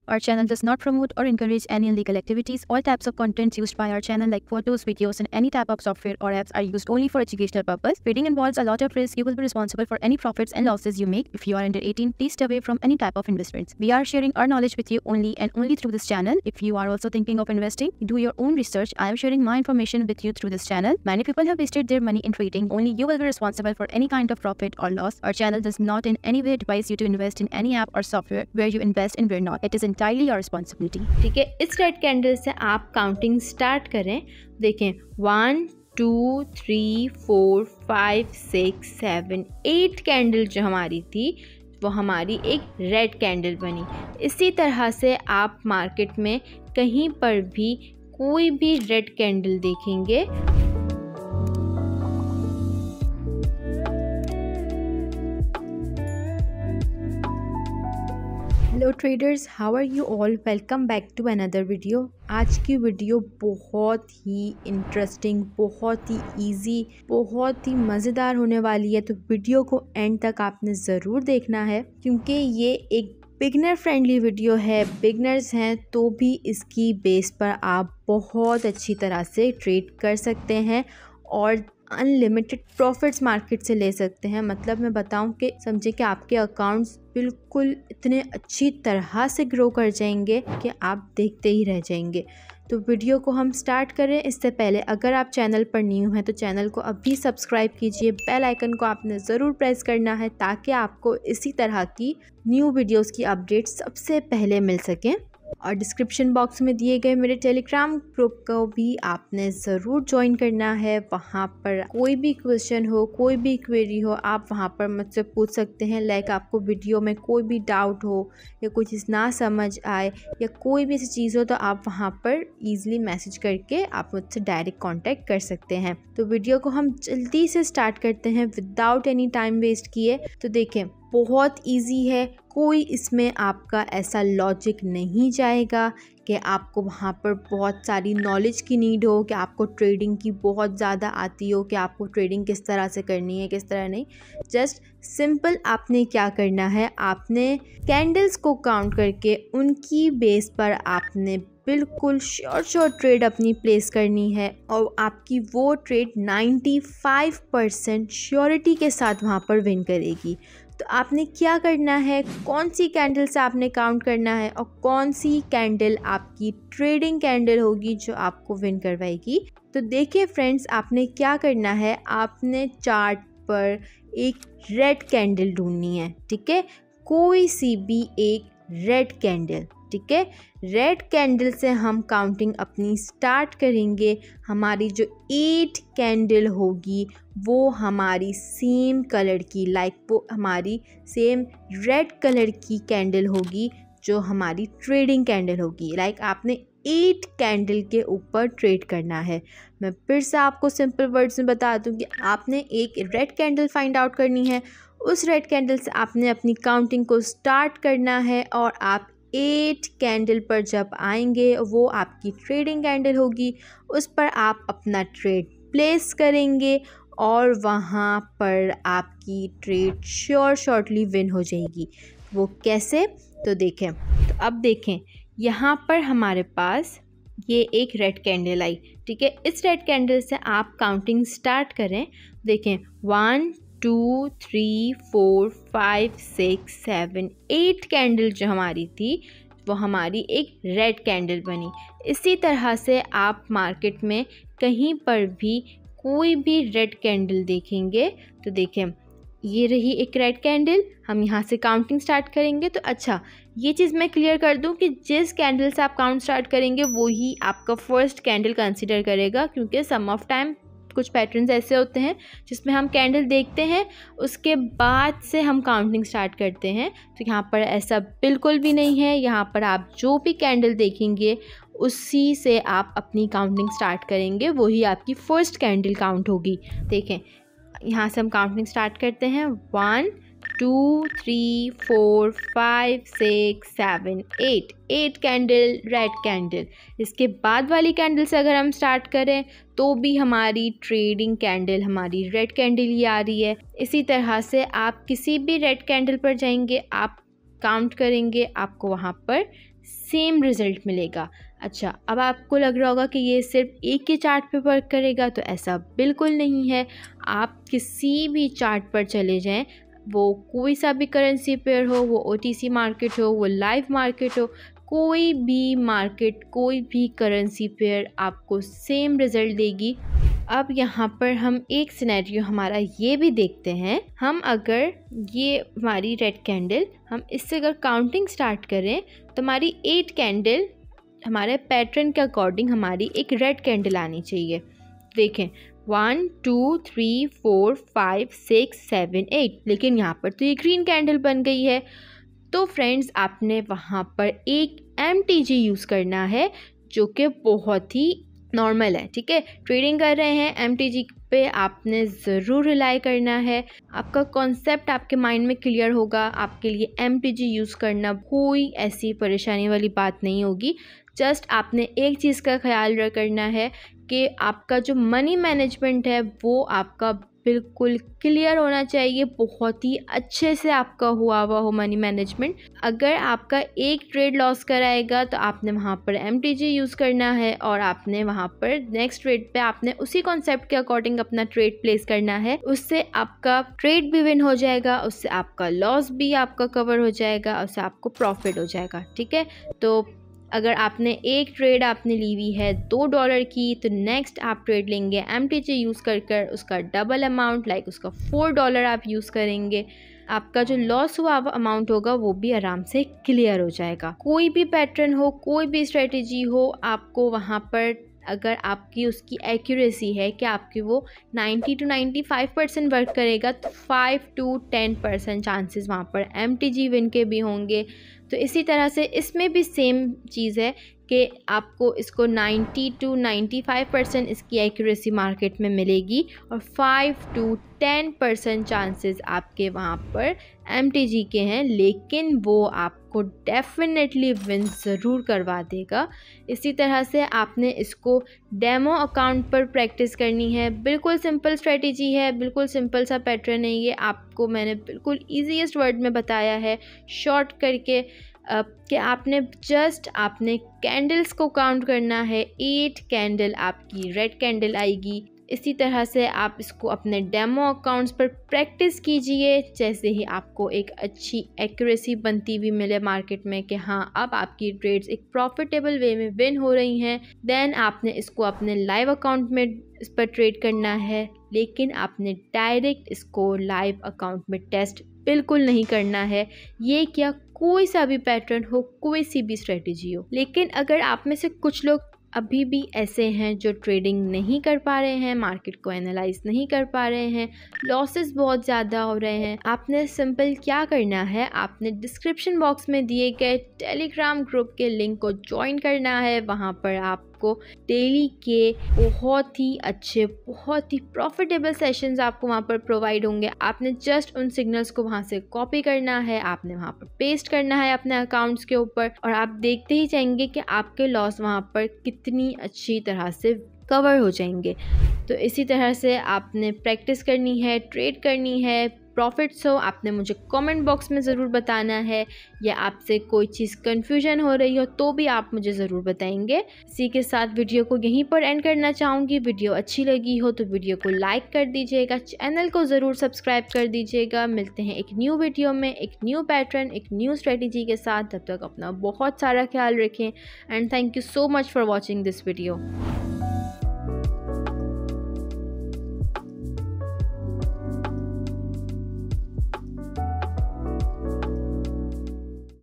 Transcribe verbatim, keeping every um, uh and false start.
Our channel does not promote or encourage any illegal activities. All types of content used by our channel like photos, videos and any type of software or apps are used only for educational purpose. Trading involves a lot of risk. You will be responsible for any profits and losses you make. If you are under eighteen, please stay away from any type of investments. We are sharing our knowledge with you only and only through this channel. If you are also thinking of investing, do your own research. I am sharing my information with you through this channel. Many people have wasted their money in trading. Only you will be responsible for any kind of profit or loss. Our channel does not in any way advise you to invest in any app or software where you invest and where not. It is entirely your responsibility. ठीक है, इस red candle से आप counting start करें. देखें, one two three four five six seven eight candle जो हमारी थी वो हमारी एक रेड कैंडल बनी. इसी तरह से आप मार्केट में कहीं पर भी कोई भी रेड कैंडल देखेंगे hello traders, how are you all. Welcome back to another video. आज की वीडियो बहुत ही इंटरेस्टिंग, बहुत ही इजी, बहुत ही मज़ेदार होने वाली है. तो वीडियो को एंड तक आपने ज़रूर देखना है क्योंकि ये एक बिगनर फ्रेंडली वीडियो है. बिगनर्स हैं तो भी इसकी बेस पर आप बहुत अच्छी तरह से ट्रेड कर सकते हैं और अनलिमिटेड प्रॉफिट्स मार्केट से ले सकते हैं. मतलब मैं बताऊं कि समझे कि आपके अकाउंट्स बिल्कुल इतने अच्छी तरह से ग्रो कर जाएंगे कि आप देखते ही रह जाएंगे. तो वीडियो को हम स्टार्ट करें इससे पहले अगर आप चैनल पर न्यू हैं तो चैनल को अभी सब्सक्राइब कीजिए. बेल आइकन को आपने ज़रूर प्रेस करना है ताकि आपको इसी तरह की न्यू वीडियोस की अपडेट्स सबसे पहले मिल सकें. और डिस्क्रिप्शन बॉक्स में दिए गए मेरे टेलीग्राम ग्रुप को भी आपने ज़रूर ज्वाइन करना है. वहाँ पर कोई भी क्वेश्चन हो, कोई भी क्वेरी हो, आप वहाँ पर मुझसे पूछ सकते हैं. लाइक आपको वीडियो में कोई भी डाउट हो या कोई चीज़ ना समझ आए या कोई भी ऐसी चीज़ हो तो आप वहाँ पर ईज़िली मैसेज करके आप मुझसे डायरेक्ट कॉन्टैक्ट कर सकते हैं. तो वीडियो को हम जल्दी से स्टार्ट करते हैं विदाउट एनी टाइम वेस्ट किए. तो देखें, बहुत इजी है. कोई इसमें आपका ऐसा लॉजिक नहीं जाएगा कि आपको वहाँ पर बहुत सारी नॉलेज की नीड हो, कि आपको ट्रेडिंग की बहुत ज़्यादा आती हो, कि आपको ट्रेडिंग किस तरह से करनी है किस तरह नहीं. जस्ट सिंपल आपने क्या करना है, आपने कैंडल्स को काउंट करके उनकी बेस पर आपने बिल्कुल श्योर श्योर ट्रेड अपनी प्लेस करनी है और आपकी वो ट्रेड पचानवे परसेंट श्योरिटी के साथ वहाँ पर विन करेगी. तो आपने क्या करना है, कौन सी कैंडल से आपने काउंट करना है और कौन सी कैंडल आपकी ट्रेडिंग कैंडल होगी जो आपको विन करवाएगी. तो देखिए फ्रेंड्स, आपने क्या करना है, आपने चार्ट पर एक रेड कैंडल ढूंढनी है. ठीक है, कोई सी भी एक रेड कैंडल. ठीक है, रेड कैंडल से हम काउंटिंग अपनी स्टार्ट करेंगे. हमारी जो एट कैंडल होगी वो हमारी सेम कलर की, लाइक वो हमारी सेम रेड कलर की कैंडल होगी जो हमारी ट्रेडिंग कैंडल होगी. लाइक आपने एट कैंडल के ऊपर ट्रेड करना है. मैं फिर से आपको सिंपल वर्ड्स में बता दूं कि आपने एक रेड कैंडल फाइंड आउट करनी है. उस रेड कैंडल से आपने अपनी काउंटिंग को स्टार्ट करना है और आप एट कैंडल पर जब आएंगे वो आपकी ट्रेडिंग कैंडल होगी. उस पर आप अपना ट्रेड प्लेस करेंगे और वहाँ पर आपकी ट्रेड श्योर शॉर्टली विन हो जाएगी. वो कैसे, तो देखें. तो अब देखें, यहाँ पर हमारे पास ये एक रेड कैंडल आई. ठीक है, इस रेड कैंडल से आप काउंटिंग स्टार्ट करें. देखें, one two three four five six seven eight candle जो हमारी थी वो हमारी एक रेड कैंडल बनी. इसी तरह से आप मार्केट में कहीं पर भी कोई भी रेड कैंडल देखेंगे तो देखें, ये रही एक रेड कैंडल. हम यहाँ से काउंटिंग स्टार्ट करेंगे. तो अच्छा, ये चीज़ मैं क्लियर कर दूँ कि जिस कैंडल से आप काउंट स्टार्ट करेंगे वो ही आपका फर्स्ट कैंडल कंसिडर करेगा, क्योंकि सम ऑफ टाइम कुछ पैटर्न्स ऐसे होते हैं जिसमें हम कैंडल देखते हैं उसके बाद से हम काउंटिंग स्टार्ट करते हैं. तो यहाँ पर ऐसा बिल्कुल भी नहीं है. यहाँ पर आप जो भी कैंडल देखेंगे उसी से आप अपनी काउंटिंग स्टार्ट करेंगे, वही आपकी फर्स्ट कैंडल काउंट होगी. देखें, यहाँ से हम काउंटिंग स्टार्ट करते हैं. One two three four five six seven eight eight candle red candle. इसके बाद वाली कैंडल से अगर हम स्टार्ट करें तो भी हमारी ट्रेडिंग कैंडल हमारी रेड कैंडल ही आ रही है. इसी तरह से आप किसी भी रेड कैंडल पर जाएंगे, आप काउंट करेंगे, आपको वहाँ पर सेम रिज़ल्ट मिलेगा। अच्छा, अब आपको लग रहा होगा कि ये सिर्फ एक के चार्ट पे वर्क करेगा, तो ऐसा बिल्कुल नहीं है। आप किसी भी चार्ट पर चले जाएं, वो कोई सा भी करेंसी पेयर हो, वो ओटीसी मार्केट हो, वो लाइव मार्केट हो, कोई भी मार्केट, कोई भी करेंसी पेयर आपको सेम रिज़ल्ट देगी। अब यहाँ पर हम एक सिनेरियो हमारा ये भी देखते हैं। हम अगर ये हमारी रेड कैंडल, हम इससे अगर काउंटिंग स्टार्ट करें तो हमारी एट कैंडल हमारे पैटर्न के अकॉर्डिंग हमारी एक रेड कैंडल आनी चाहिए। देखें, one two three four five six seven eight, लेकिन यहाँ पर तो ये ग्रीन कैंडल बन गई है। तो फ्रेंड्स, आपने वहाँ पर एक एम टी जी यूज़ करना है, जो कि बहुत ही नॉर्मल है। ठीक है, ट्रेडिंग कर रहे हैं एम टी जी पे आपने ज़रूर रिलाई करना है। आपका कॉन्सेप्ट आपके माइंड में क्लियर होगा, आपके लिए एम टी जी यूज़ करना कोई ऐसी परेशानी वाली बात नहीं होगी। जस्ट आपने एक चीज़ का ख्याल रखना है कि आपका जो मनी मैनेजमेंट है वो आपका बिल्कुल क्लियर होना चाहिए, बहुत ही अच्छे से आपका हुआ हुआ हो मनी मैनेजमेंट। अगर आपका एक ट्रेड लॉस कराएगा तो आपने वहाँ पर एम टी जी यूज़ करना है, और आपने वहाँ पर नेक्स्ट ट्रेड पे आपने उसी कॉन्सेप्ट के अकॉर्डिंग अपना ट्रेड प्लेस करना है। उससे आपका ट्रेड भी विन हो जाएगा, उससे आपका लॉस भी आपका कवर हो जाएगा, उससे आपको प्रॉफिट हो जाएगा। ठीक है, तो अगर आपने एक ट्रेड आपने ली हुई है दो डॉलर की, तो नेक्स्ट आप ट्रेड लेंगे एम टी जी यूज़ कर कर उसका डबल अमाउंट, लाइक उसका फोर डॉलर आप यूज़ करेंगे। आपका जो लॉस हुआ अमाउंट होगा वो भी आराम से क्लियर हो जाएगा। कोई भी पैटर्न हो, कोई भी स्ट्रेटजी हो, आपको वहाँ पर अगर आपकी उसकी एक्यूरेसी है कि आपकी वो ninety to ninety five percent work करेगा, तो five to ten percent chances वहाँ पर एम टी जी विन के भी होंगे। तो इसी तरह से इसमें भी सेम चीज़ है कि आपको इसको ninety to ninety five percent इसकी एक्यूरेसी मार्केट में मिलेगी, और five to ten percent chances आपके वहाँ पर एम टी जी के हैं, लेकिन वो आपको डेफिनेटली विन ज़रूर करवा देगा। इसी तरह से आपने इसको डेमो अकाउंट पर प्रैक्टिस करनी है। बिल्कुल सिंपल स्ट्रेटजी है, बिल्कुल सिंपल सा पैटर्न है ये। आपको मैंने बिल्कुल ईजीएस्ट वर्ड में बताया है, शॉर्ट करके, Uh, कि आपने जस्ट आपने कैंडल्स को काउंट करना है। एट कैंडल आपकी रेड कैंडल आएगी। इसी तरह से आप इसको अपने डेमो अकाउंट्स पर प्रैक्टिस कीजिए, जैसे ही आपको एक अच्छी एक्यूरेसी बनती हुई मिले मार्केट में कि हाँ, अब आपकी ट्रेड्स एक प्रॉफिटेबल वे में विन हो रही हैं। देन आपने इसको अपने लाइव अकाउंट में इस पर ट्रेड करना है, लेकिन आपने डायरेक्ट इसको लाइव अकाउंट में टेस्ट बिल्कुल नहीं करना है। ये क्या, कोई सा भी पैटर्न हो, कोई सी भी स्ट्रेटजी हो। लेकिन अगर आप में से कुछ लोग अभी भी ऐसे हैं जो ट्रेडिंग नहीं कर पा रहे हैं, मार्केट को एनालाइज नहीं कर पा रहे हैं, लॉसेस बहुत ज़्यादा हो रहे हैं, आपने सिंपल क्या करना है, आपने डिस्क्रिप्शन बॉक्स में दिए गए टेलीग्राम ग्रुप के लिंक को ज्वाइन करना है। वहाँ पर आपको डेली के बहुत ही अच्छे, बहुत ही प्रॉफिटेबल सेशंस आपको वहाँ पर प्रोवाइड होंगे। आपने जस्ट उन सिग्नल्स को वहाँ से कॉपी करना है, आपने वहाँ पर पेस्ट करना है अपने अकाउंट्स के ऊपर, और आप देखते ही जाएंगे कि आपके लॉस वहाँ पर कितनी अच्छी तरह से कवर हो जाएंगे। तो इसी तरह से आपने प्रैक्टिस करनी है, ट्रेड करनी है। प्रॉफिट्स हो, आपने मुझे कमेंट बॉक्स में ज़रूर बताना है, या आपसे कोई चीज़ कन्फ्यूजन हो रही हो तो भी आप मुझे ज़रूर बताएंगे। इसी के साथ वीडियो को यहीं पर एंड करना चाहूँगी। वीडियो अच्छी लगी हो तो वीडियो को लाइक कर दीजिएगा, चैनल को ज़रूर सब्सक्राइब कर दीजिएगा। मिलते हैं एक न्यू वीडियो में, एक न्यू पैटर्न, एक न्यू स्ट्रेटजी के साथ। तब तक अपना बहुत सारा ख्याल रखें, and thank you so much for watching this video.